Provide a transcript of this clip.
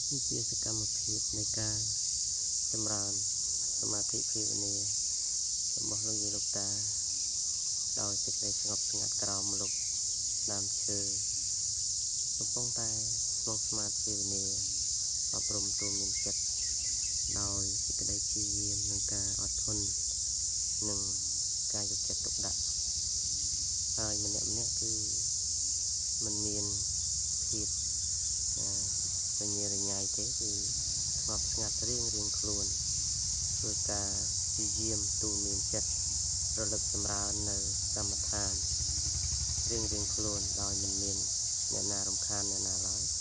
นี่ជាសកម្មភាពនៃការចម្រើនសមាធិភាវនារបស់លោកយាយលោកតាដោយសេចក្តីស្ងប់ស្ងាត់ក្រោមម្លប់ដើមឈើកំពុងតែស្មងស្មាតភាវនាអប់រំទូមានចិត្តដោយសេចក្តីព្យាយាមនិងការអត់ធន់និងការយកចិត្តទុកដាក់ហើយម្នាក់គឺมันមានភាពវិញ្ញាណរញ៉ៃទេគឺស្ងប់ស្ងាត់រៀងខ្លួនធ្វើការព្យាយាមទូមានចិត្តរលឹកចម្រើននៅកម្មដ្ឋានរៀងខ្លួនដោយមិនមានអ្នកណារំខានអ្នកណាឡើយ